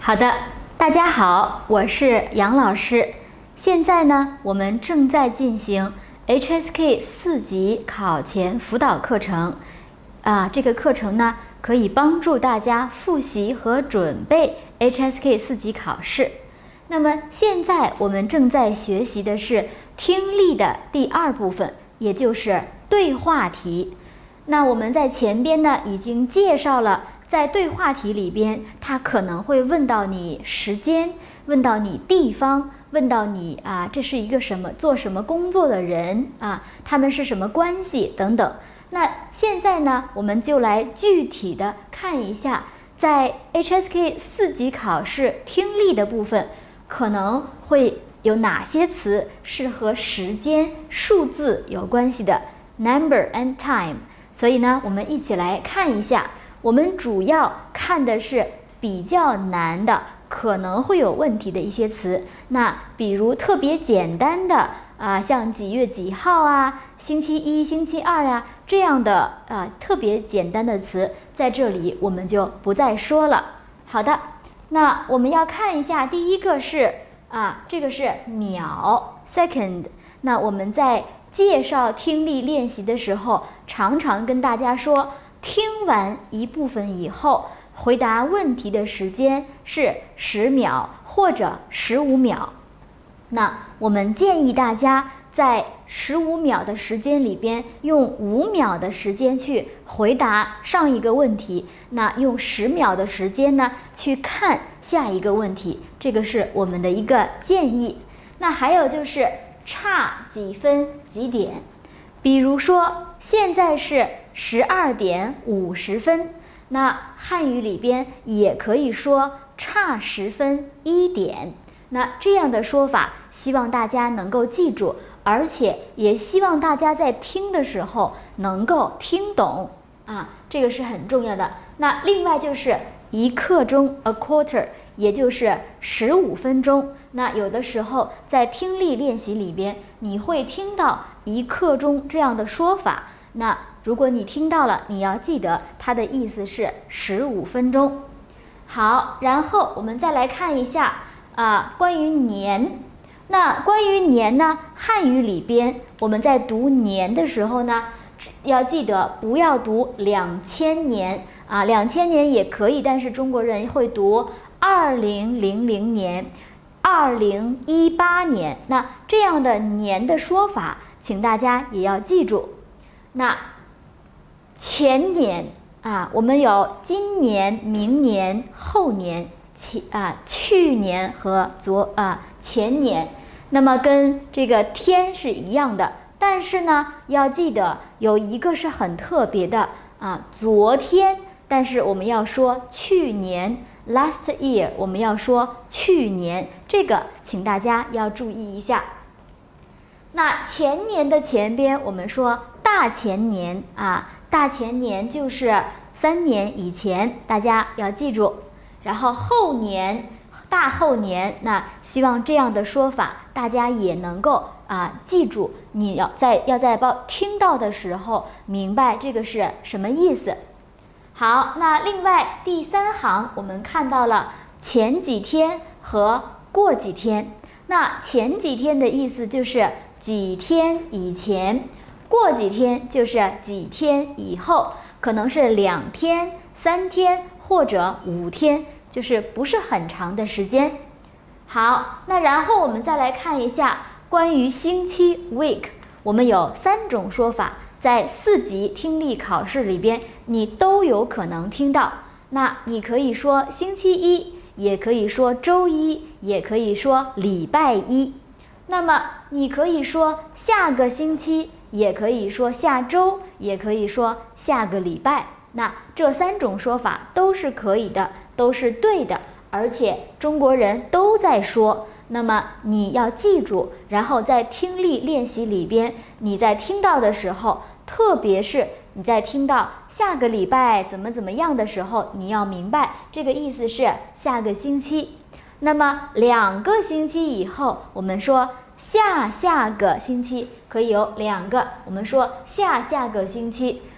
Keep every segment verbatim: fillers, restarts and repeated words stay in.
好的，大家好，我是杨老师。现在呢，我们正在进行 H S K 四级考前辅导课程。啊，这个课程呢，可以帮助大家复习和准备 H S K 四级考试。那么现在我们正在学习的是听力的第二部分，也就是对话题。那我们在前边呢已经介绍了，在对话题里边，它可能会问到你时间，问到你地方，问到你啊，这是一个什么做什么工作的人啊，他们是什么关系等等。那现在呢，我们就来具体的看一下，在 H S K 四级考试听力的部分，可能会有哪些词是和时间、数字有关系的 ，number and time。所以呢，我们一起来看一下。我们主要看的是比较难的，可能会有问题的一些词。那比如特别简单的啊，像几月几号啊，星期一、星期二呀、啊、这样的啊特别简单的词，在这里我们就不再说了。好的，那我们要看一下，第一个是啊，这个是秒 second。那我们在介绍听力练习的时候，常常跟大家说，听完一部分以后，回答问题的时间是十秒或者十五秒。那我们建议大家在十五秒的时间里边，用五秒的时间去回答上一个问题，那用十秒的时间呢去看下一个问题，这个是我们的一个建议。那还有就是差几分几点，比如说现在是十二点五十分，那汉语里边也可以说差十分一点。那这样的说法，希望大家能够记住，而且也希望大家在听的时候能够听懂啊，这个是很重要的。那另外就是一刻钟 a quarter， 也就是十五分钟。那有的时候在听力练习里边，你会听到一刻钟这样的说法。那如果你听到了，你要记得它的意思是十五分钟。好，然后我们再来看一下啊，关于年。那关于年呢，汉语里边我们在读年的时候呢，要记得不要读两千年啊，两千年也可以，但是中国人会读二零零零年、二零一八年。那这样的年的说法，请大家也要记住。那前年啊，我们有今年、明年、后年、其啊去年和昨啊前年，那么跟这个天是一样的，但是呢，要记得有一个是很特别的啊，昨天，但是我们要说去年 last year， 我们要说去年，这个请大家要注意一下。那前年的前边我们说大前年啊，大前年就是三年以前，大家要记住。然后后年、大后年，那希望这样的说法大家也能够啊记住。你要在要在报听到的时候明白这个是什么意思。好，那另外第三行我们看到了前几天和过几天。那前几天的意思就是几天以前，过几天就是几天以后，可能是两天、三天或者五天，就是不是很长的时间。好，那然后我们再来看一下关于星期 week， 我们有三种说法，在四级听力考试里边你都有可能听到。那你可以说星期一，也可以说周一，也可以说礼拜一。那么你可以说下个星期，也可以说下周，也可以说下个礼拜。那这三种说法都是可以的，都是对的，而且中国人都在说。那么你要记住，然后在听力练习里边，你在听到的时候，特别是你在听到下个礼拜怎么怎么样的时候，你要明白这个意思是下个星期。那么两个星期以后，我们说下下个星期，可以有两个，我们说下下个星期。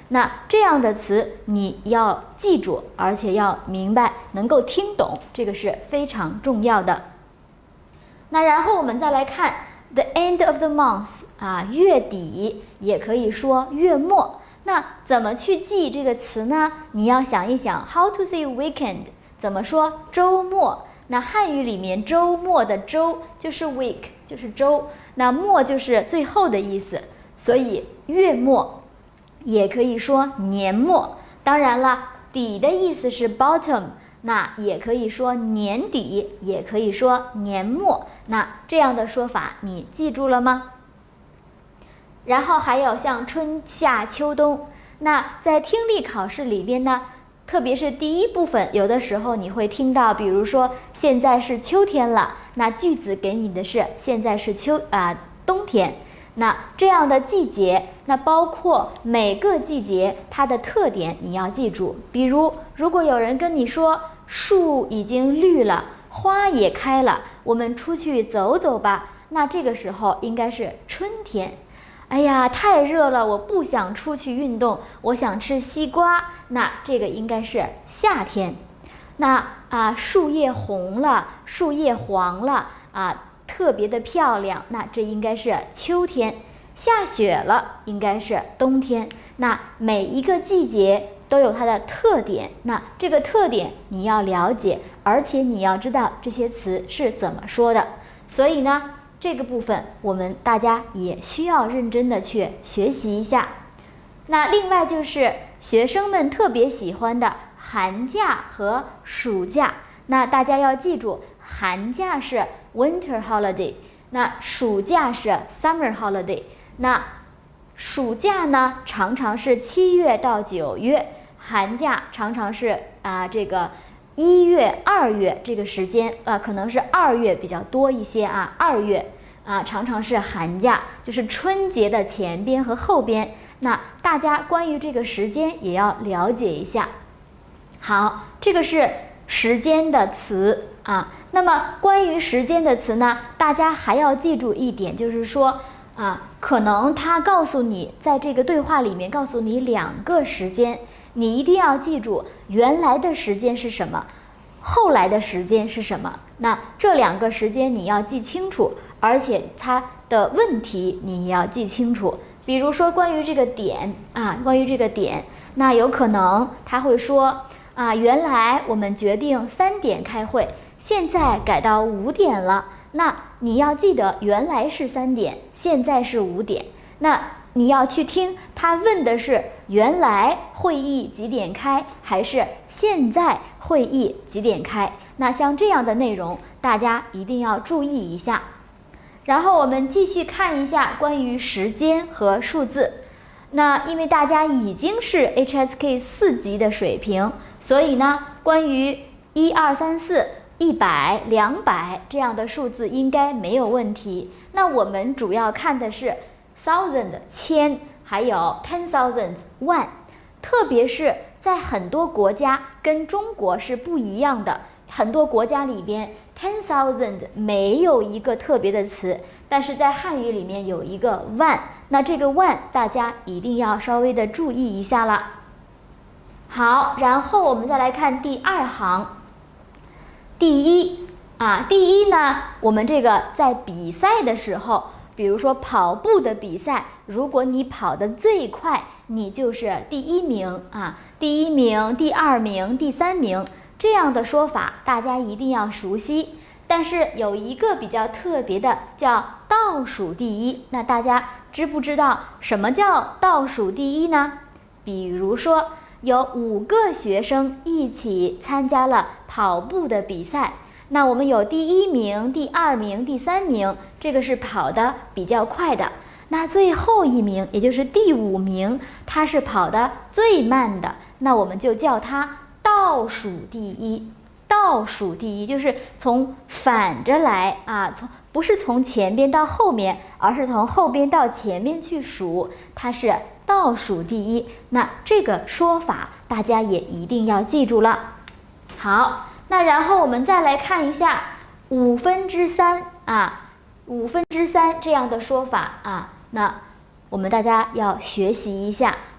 那这样的词你要记住，而且要明白，能够听懂，这个是非常重要的。那然后我们再来看 the end of the month 啊，月底也可以说月末。那怎么去记这个词呢？你要想一想 how to say weekend 怎么说周末。那汉语里面周末的周就是 week 就是周，那末就是最后的意思，所以月末也可以说年末。当然了，底的意思是 bottom， 那也可以说年底，也可以说年末。那这样的说法你记住了吗？然后还有像春夏秋冬，那在听力考试里边呢，特别是第一部分，有的时候你会听到，比如说现在是秋天了，那句子给你的是现在是秋啊、呃、冬天。那这样的季节，那包括每个季节它的特点你要记住。比如如果有人跟你说树已经绿了，花也开了，我们出去走走吧，那这个时候应该是春天。哎呀，太热了，我不想出去运动，我想吃西瓜，那这个应该是夏天。那啊，树叶红了，树叶黄了啊，特别的漂亮，那这应该是秋天。下雪了，应该是冬天。那每一个季节都有它的特点，那这个特点你要了解，而且你要知道这些词是怎么说的。所以呢，这个部分我们大家也需要认真的去学习一下。那另外就是学生们特别喜欢的寒假和暑假，那大家要记住，寒假是 winter holiday， 那暑假是 summer holiday。那暑假呢，常常是七月到九月，寒假常常是啊、呃、这个一月、二月这个时间，呃，可能是二月比较多一些啊，二月啊常常是寒假，就是春节的前边和后边。那大家关于这个时间也要了解一下。好，这个是时间的词啊。那么关于时间的词呢，大家还要记住一点，就是说啊，可能他告诉你，在这个对话里面告诉你两个时间，你一定要记住原来的时间是什么，后来的时间是什么。那这两个时间你要记清楚，而且它的问题你也要记清楚。比如说关于这个点啊，关于这个点，那有可能他会说啊，原来我们决定三点开会，现在改到五点了。那你要记得原来是三点，现在是五点。那你要去听他问的是原来会议几点开，还是现在会议几点开。那像这样的内容大家一定要注意一下。然后我们继续看一下关于时间和数字。那因为大家已经是 H S K 四级的水平，所以呢，关于一二三四一百、两百这样的数字应该没有问题。那我们主要看的是 thousand 千，还有 ten thousand 万，特别是在很多国家跟中国是不一样的，很多国家里边 ten thousand 没有一个特别的词，但是在汉语里面有一个万，那这个万大家一定要稍微的注意一下了。好，然后我们再来看第二行。第一啊，第一呢，我们这个在比赛的时候，比如说跑步的比赛，如果你跑得最快，你就是第一名啊，第一名、第二名、第三名这样的说法，大家一定要熟悉。但是有一个比较特别的，叫倒数第一。那大家知不知道什么叫倒数第一呢？比如说，有五个学生一起参加了跑步的比赛，那我们有第一名、第二名、第三名，这个是跑得比较快的。那最后一名，也就是第五名，他是跑得最慢的，那我们就叫他倒数第一。倒数第一就是从反着来啊，从不是从前边到后面，而是从后边到前面去数，它是倒数第一。那这个说法大家也一定要记住了。好，那然后我们再来看一下五分之三啊，五分之三这样的说法啊，那我们大家要学习一下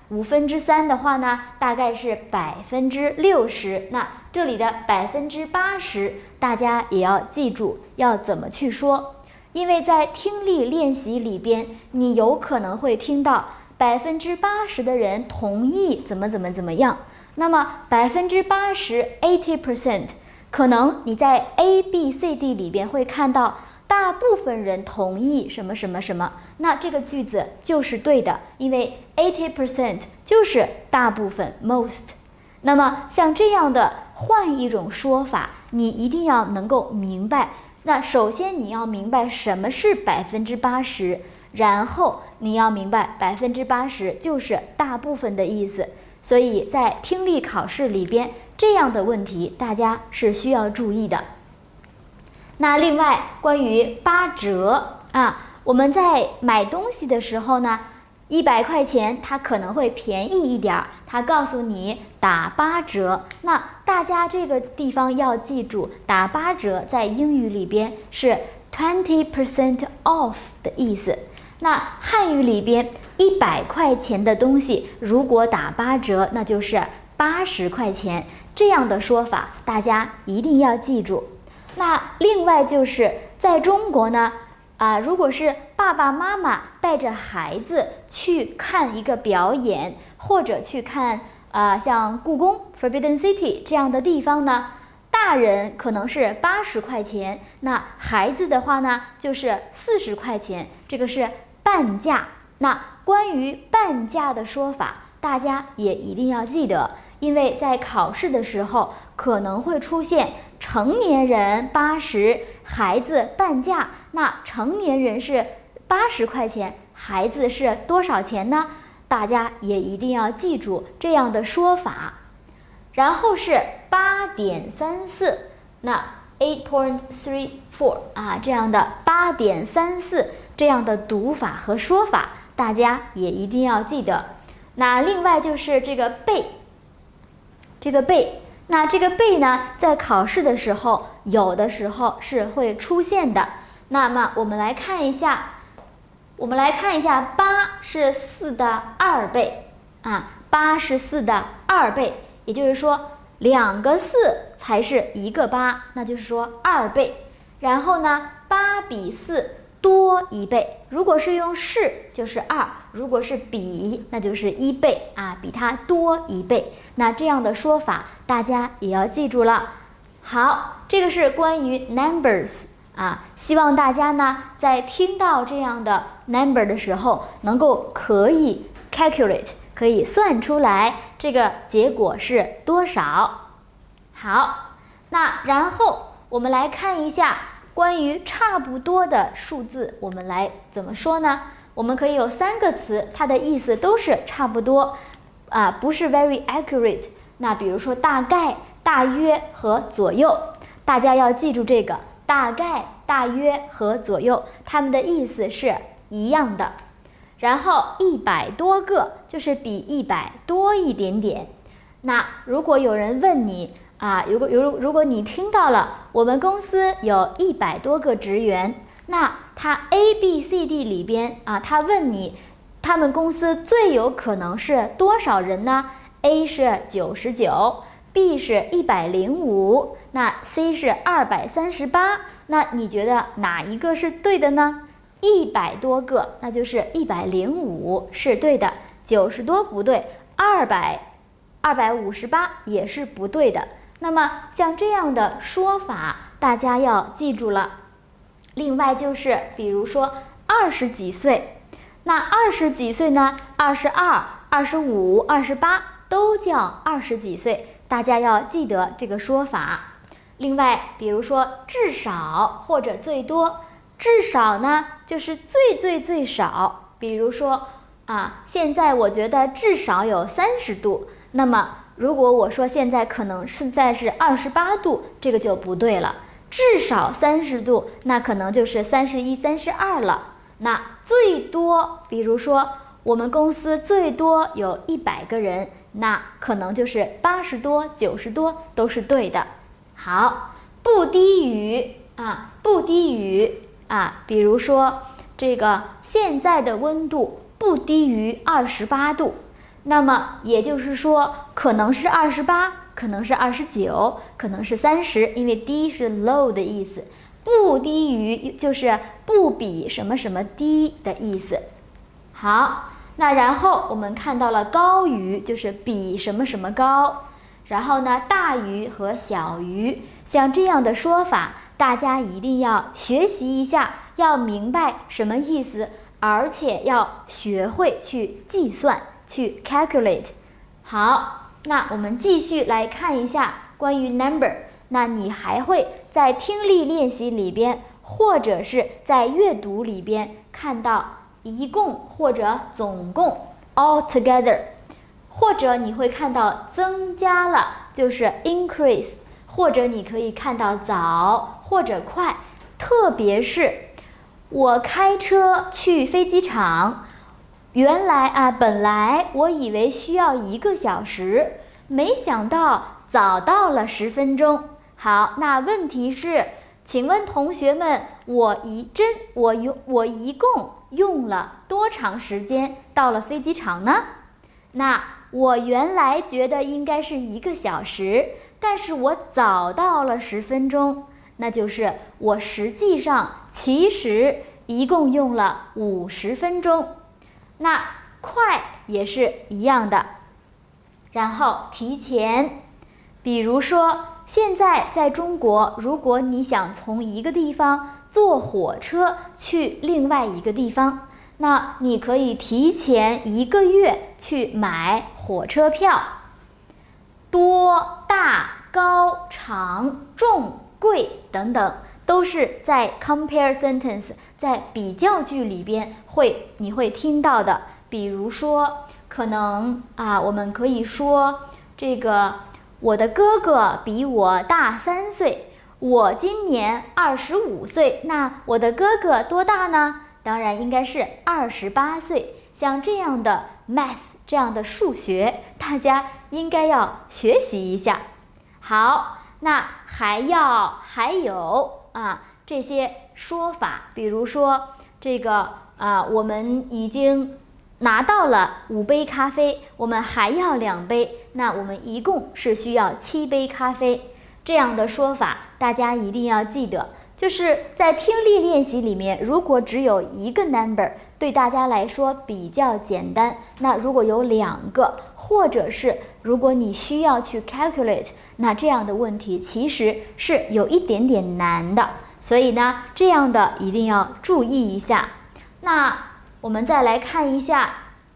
五分之三的话呢，大概是百分之六十。那这里的百分之八十，大家也要记住要怎么去说，因为在听力练习里边，你有可能会听到百分之八十的人同意怎么怎么怎么样。那么百分之八十 eighty percent， 可能你在 A B C D 里边会看到大部分人同意什么什么什么，那这个句子就是对的，因为 eighty percent 就是大部分 most。 那么像这样的换一种说法，你一定要能够明白。那首先你要明白什么是百分之八十，然后你要明白百分之八十就是大部分的意思。所以在听力考试里边，这样的问题大家是需要注意的。那另外关于八折啊，我们在买东西的时候呢，一百块钱它可能会便宜一点儿，它告诉你打八折。那大家这个地方要记住，打八折在英语里边是 twenty percent off 的意思。那汉语里边一百块钱的东西如果打八折，那就是八十块钱。这样的说法大家一定要记住。那另外就是在中国呢，啊、呃，如果是爸爸妈妈带着孩子去看一个表演，或者去看啊、呃、像故宫 Forbidden City 这样的地方呢，大人可能是八十块钱，那孩子的话呢就是四十块钱，这个是半价。那关于半价的说法，大家也一定要记得，因为在考试的时候可能会出现成年人八十，孩子半价。那成年人是八十块钱，孩子是多少钱呢？大家也一定要记住这样的说法。然后是八点三四，那 eight point three four 啊，这样的八点三四这样的读法和说法，大家也一定要记得。那另外就是这个倍，这个倍。那这个倍呢，在考试的时候有的时候是会出现的。那么我们来看一下，我们来看一下，八是四的二倍啊，八是四的二倍，也就是说两个四才是一个八，那就是说二倍。然后呢，八比四多一倍，如果是用是就是二，如果是比那就是一倍啊，比它多一倍。那这样的说法大家也要记住了。好，这个是关于 numbers 啊，希望大家呢在听到这样的 number 的时候，能够可以 calculate， 可以算出来这个结果是多少。好，那然后我们来看一下关于差不多的数字，我们来怎么说呢？我们可以有三个词，它的意思都是差不多啊，不是 very accurate。那比如说大概、大约和左右，大家要记住这个大概、大约和左右，它们的意思是一样的。然后一百多个就是比一百多一点点。那如果有人问你啊，如果如如果你听到了我们公司有一百多个职员，那他 A B C D 里边啊，他问你他们公司最有可能是多少人呢？ A 是九十九， B 是一百零五，那 C 是二百三十八，那你觉得哪一个是对的呢？一百多个，那就是一百零五是对的，九十多不对，二百二百五十八也是不对的。那么像这样的说法，大家要记住了。另外就是，比如说二十几岁，那二十几岁呢？二十二、二十五、二十八都叫二十几岁，大家要记得这个说法。另外，比如说至少或者最多，至少呢就是最最最少。比如说啊，现在我觉得至少有三十度，那么如果我说现在可能现在是二十八度，这个就不对了。至少三十度，那可能就是三十一、三十二了。那最多，比如说我们公司最多有一百个人，那可能就是八十多、九十多都是对的。好，不低于啊，不低于啊，比如说这个现在的温度不低于二十八度。 那么也就是说，可能是二十八，可能是二十九，可能是三十，因为低是 low 的意思，不低于就是不比什么什么低的意思。好，那然后我们看到了高于就是比什么什么高，然后呢大于和小于，像这样的说法，大家一定要学习一下，要明白什么意思，而且要学会去计算，去 calculate。 好，那我们继续来看一下关于 number。 那你还会在听力练习里边，或者是在阅读里边看到一共或者总共 all together， 或者你会看到增加了就是 increase， 或者你可以看到早或者快。特别是我开车去飞机场，原来啊本来我以为需要一个小时，没想到早到了十分钟。好，那问题是，请问同学们，我一真我用我一共用了多长时间到了飞机场呢？那我原来觉得应该是一个小时，但是我早到了十分钟，那就是我实际上其实一共用了五十分钟。那快也是一样的，然后提前，比如说现在在中国，如果你想从一个地方坐火车去另外一个地方，那你可以提前一个月去买火车票。多、大、高、长、重、贵等等，都是在 compare sentence 在比较句里边会你会听到的。比如说，可能啊，我们可以说这个我的哥哥比我大三岁，我今年二十五岁，那我的哥哥多大呢？当然应该是二十八岁。像这样的 math 这样的数学，大家应该要学习一下。好，那还要还有啊这些说法，比如说这个啊，我们已经拿到了五杯咖啡，我们还要两杯，那我们一共是需要七杯咖啡。这样的说法大家一定要记得，就是在听力练习里面，如果只有一个 number 对大家来说比较简单，那如果有两个，或者是如果你需要去 calculate， 那这样的问题其实是有一点点难的，所以呢这样的一定要注意一下。那我们再来看一下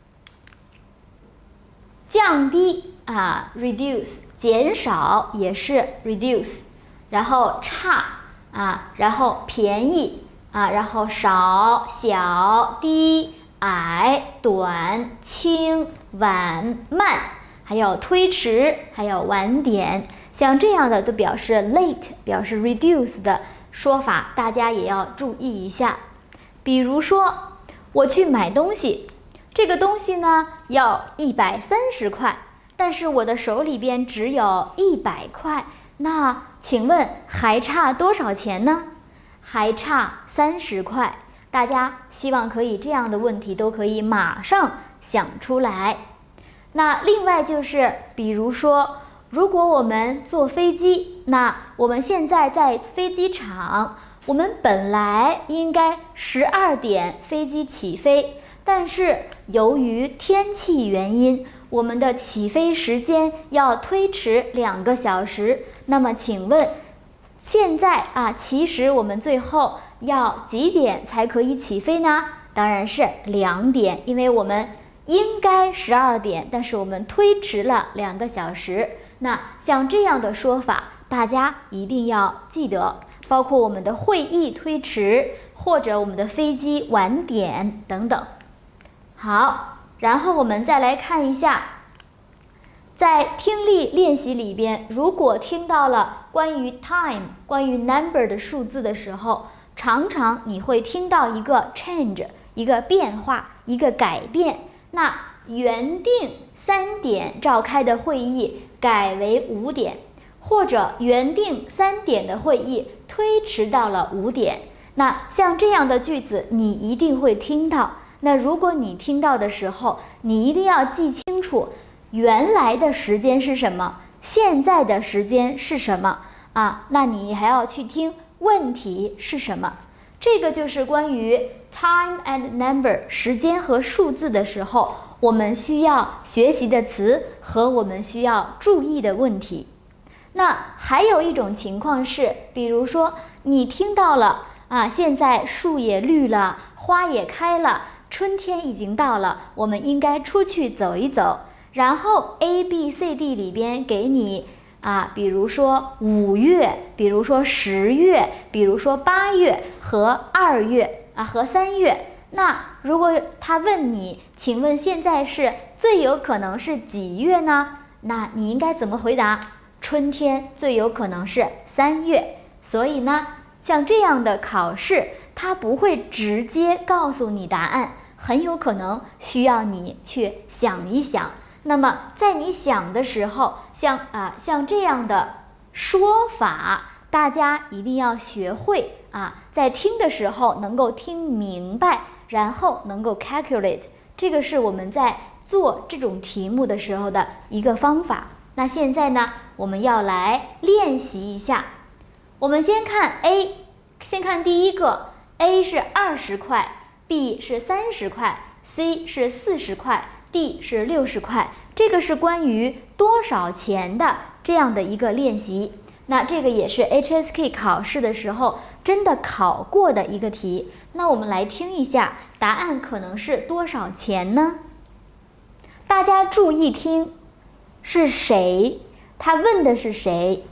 降低啊 reduce， 减少也是 reduce， 然后差啊，然后便宜啊，然后少、小、低、矮、短、轻、晚、慢，还有推迟，还有晚点，像这样的都表示 late， 表示 reduce 的说法，大家也要注意一下。比如说我去买东西，这个东西呢要一百三十块，但是我的手里边只有一百块，那请问还差多少钱呢？还差三十块。大家希望可以这样的问题都可以马上想出来。那另外就是比如说，如果我们坐飞机，那我们现在在飞机场，我们本来应该十二点飞机起飞，但是由于天气原因，我们的起飞时间要推迟两个小时。那么请问现在啊，其实我们最后要几点才可以起飞呢？当然是两点，因为我们应该十二点，但是我们推迟了两个小时。那像这样的说法，大家一定要记得，包括我们的会议推迟，或者我们的飞机晚点等等。好，然后我们再来看一下，在听力练习里边，如果听到了关于 time 关于 number 的数字的时候，常常你会听到一个 change， 一个变化，一个改变。那原定三点召开的会议改为五点，或者原定三点的会议推迟到了五点。那像这样的句子你一定会听到。那如果你听到的时候，你一定要记清楚楚原来的时间是什么，现在的时间是什么啊？那你还要去听问题是什么。这个就是关于 time and number 时间和数字的时候，我们需要学习的词和我们需要注意的问题。那还有一种情况是，比如说你听到了啊，现在树也绿了，花也开了，春天已经到了，我们应该出去走一走。然后 A B C D 里边给你啊，比如说五月，比如说十月，比如说八月和二月啊和三月。那如果他问你，请问现在是最有可能是几月呢？那你应该怎么回答？春天最有可能是三月。所以呢，像这样的考试，它不会直接告诉你答案，很有可能需要你去想一想。那么在你想的时候，像啊像这样的说法，大家一定要学会啊，在听的时候能够听明白，然后能够 calculate， 这个是我们在做这种题目的时候的一个方法。那现在呢，我们要来练习一下。我们先看 A， 先看第一个 ，A 是二十块 ，B 是三十块 ，C 是四十块。D 是六十块，这个是关于多少钱的这样的一个练习。那这个也是 H S K 考试的时候真的考过的一个题。那我们来听一下，答案可能是多少钱呢？大家注意听，是谁？他问的是谁？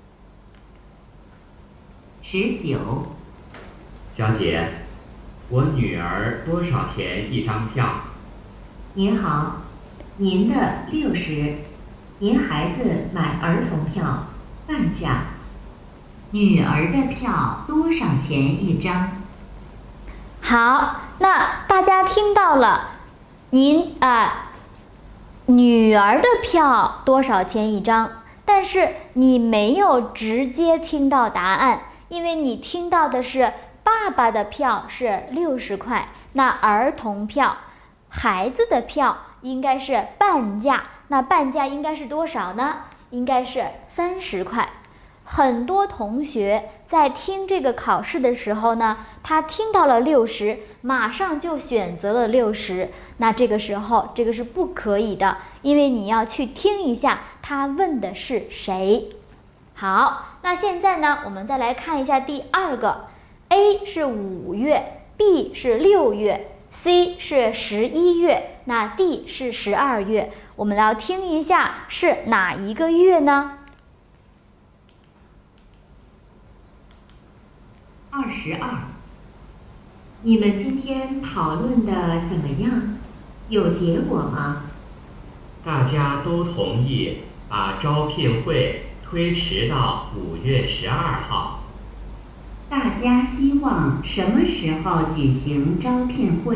十九。 小姐，我女儿多少钱一张票？ 您好，您的六十，您孩子买儿童票半价。女儿的票多少钱一张？ 好，那大家听到了，您啊，女儿的票多少钱一张？但是你没有直接听到答案，因为你听到的是爸爸的票是六十块，那儿童票。孩子的票应该是半价，那半价应该是多少呢？应该是三十块。很多同学在听这个考试的时候呢，他听到了六十，马上就选择了六十。那这个时候，这个是不可以的，因为你要去听一下他问的是谁。好，那现在呢，我们再来看一下第二个 ，A 是五月 ，B 是六月。C 是十一月，那 D 是十二月，我们要听一下是哪一个月呢？ 二十二。你们今天讨论的怎么样？有结果吗？ 大家都同意把招聘会推迟到五月十二号。 大家希望什么时候举行招聘会？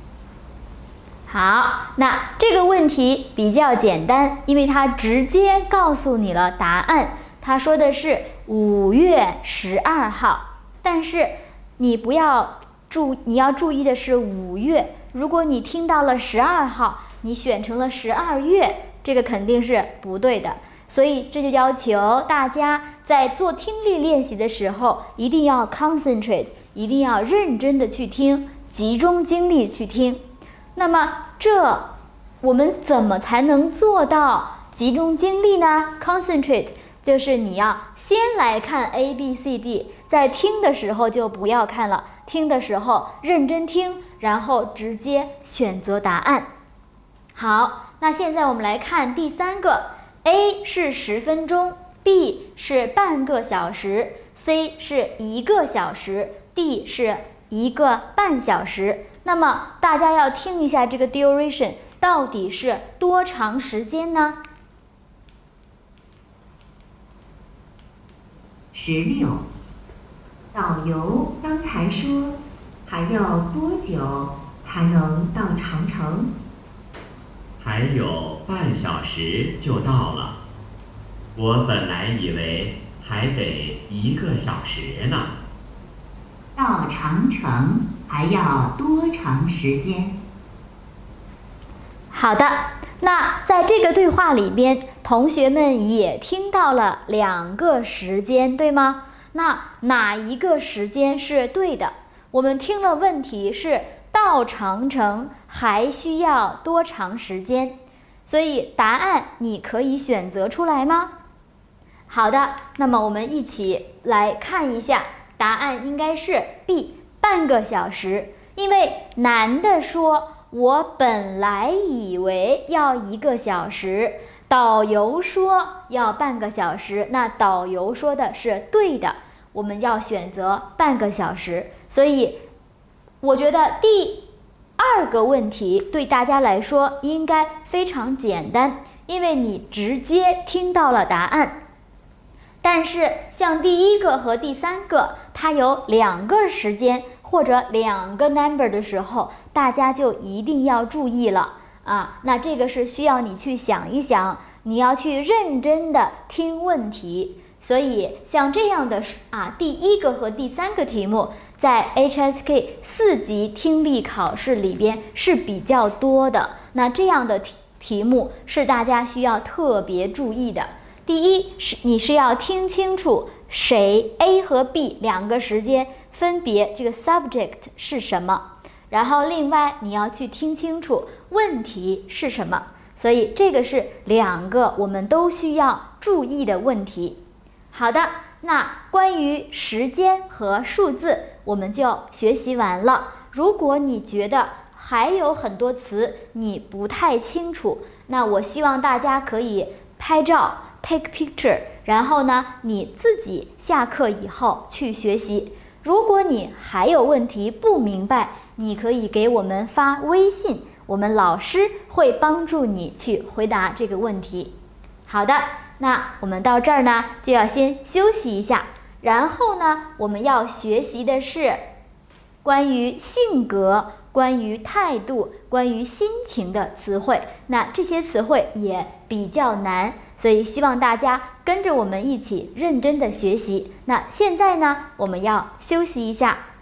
好，那这个问题比较简单，因为它直接告诉你了答案。他说的是五月十二号，但是你不要注，你要注意的是五月。如果你听到了十二号，你选成了十二月，这个肯定是不对的。所以这就要求大家在做听力练习的时候，一定要 concentrate， 一定要认真的去听，集中精力去听。那么这我们怎么才能做到集中精力呢？ concentrate 就是你要先来看 A B C D， 在听的时候就不要看了，听的时候认真听，然后直接选择答案。好，那现在我们来看第三个。A 是十分钟 ，B 是半个小时 ，C 是一个小时 ，D 是一个半小时。那么大家要听一下这个 duration 到底是多长时间呢？ 十六。导游刚才说还要多久才能到长城？ 还有半小时就到了，我本来以为还得一个小时呢。 到长城还要多长时间？ 好的， 那在这个对话里边，同学们也听到了两个时间，对吗？那哪一个时间是对的？我们听了问题是到长城还需要多长时间，所以答案你可以选择出来吗？好的，那么我们一起来看一下，答案应该是 B， 半个小时。因为男的说我本来以为要一个小时，导游说要半个小时，那导游说的是对的，我们要选择半个小时。所以我觉得第二个问题对大家来说应该非常简单，因为你直接听到了答案。但是像第一个和第三个，它有两个时间或者两个 number 的时候，大家就一定要注意了啊。那这个是需要你去想一想，你要去认真的听问题。所以像这样的啊，第一个和第三个题目在 H S K 四级听力考试里边是比较多的。那这样的题题目是大家需要特别注意的。第一是你是要听清楚谁 A 和 B 两个时间分别这个 subject 是什么，然后另外你要去听清楚问题是什么。所以这个是两个我们都需要注意的问题。好的，那关于时间和数字我们就学习完了。如果你觉得还有很多词你不太清楚，那我希望大家可以拍照 take picture， 然后呢你自己下课以后去学习。如果你还有问题不明白，你可以给我们发微信，我们老师会帮助你去回答这个问题。好的，那我们到这儿呢就要先休息一下，然后呢我们要学习的是关于性格、关于态度、关于心情的词汇。那这些词汇也比较难，所以希望大家跟着我们一起认真的学习。那现在呢我们要休息一下。